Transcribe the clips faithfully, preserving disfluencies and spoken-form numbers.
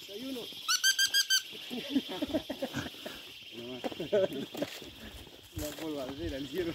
y uno. La polvadera, el ciervo.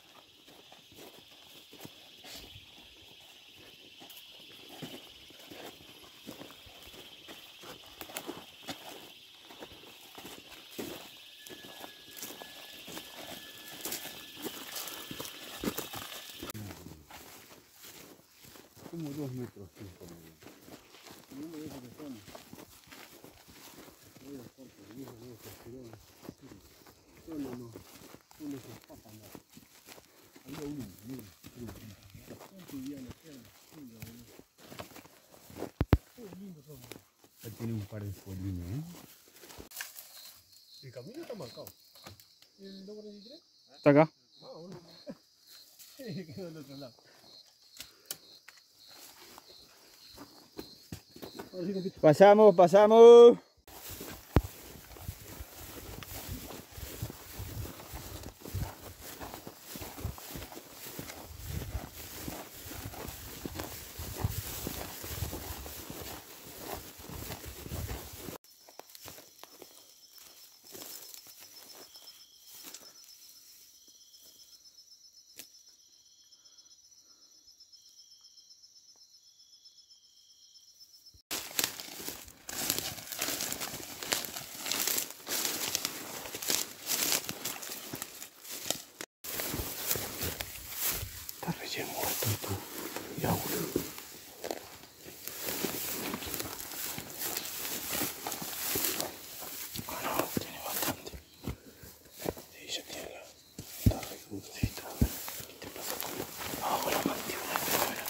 Como dos metros cinco metros. No me dejo que son. Voy a estar por el hijo, no se estiró. No, no, no. Uno se escapa más. Había uno, mira, mira. ¿Cuánto día le queda? Qué lindo son. Ya tiene un par de polines, ¿eh? El camino está marcado. ¿El dos cuarenta y tres? Está acá. Ah, bueno. Quedó del otro lado. Pasamos, pasamos. Está recién muerto esto. Mira uno. Ah, no, tiene bastante. Sí, ya tiene la... Está recrudecita. A ver, ¿qué te pasa con la... Abajo la mandíbula, mira.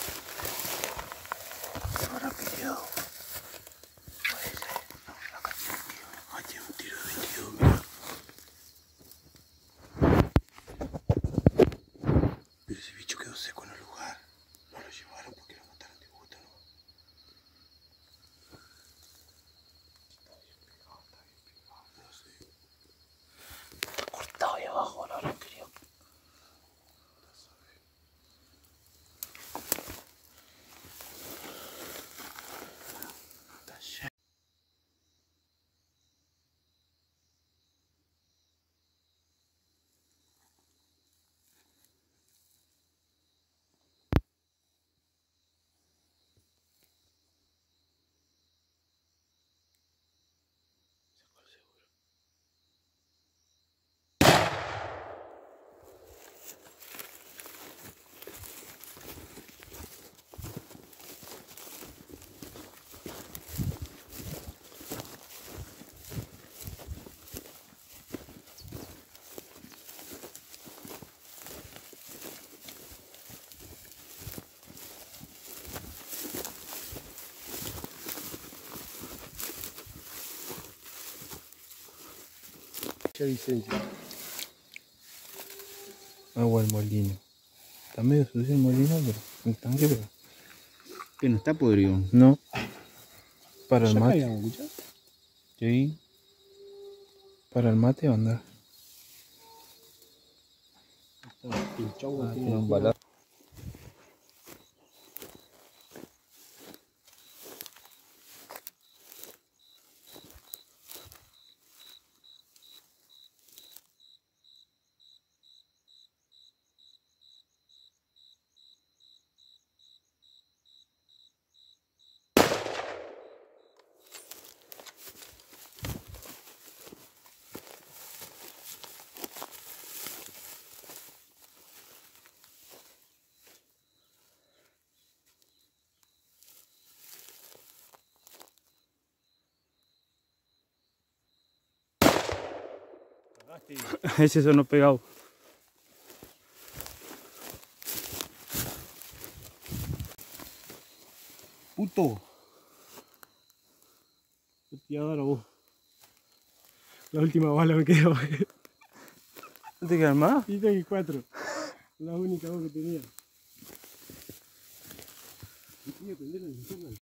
Se habrá peleado. Puede ser. No, acá tiene un tiro. Acá tiene un tiro de veintidós, mira. Pero ese bicho quedó seco en el lugar. No lo llevaron porque lo mataron de gusto, ¿no? Está bien pegado, está bien pegado. No sé. Está cortado ahí abajo, no lo quería. Está lleno. Sacó el seguro. Mucha licencia. Agua del molino. Está medio sucio el molino, pero el tanque, pero. Que no está podrido. No. Para el ¿Saca mate. el agua, escuchás? Sí. Para el mate va a andar. Está pinchado. Ah, tiene un balazo. Ese sonó pegado. Puto. Yo te iba a dar a vos. La última bala me quedó. ¿No te quedan más? Y tengo cuatro. La única voz que tenía. Y tenía que prender la linterna.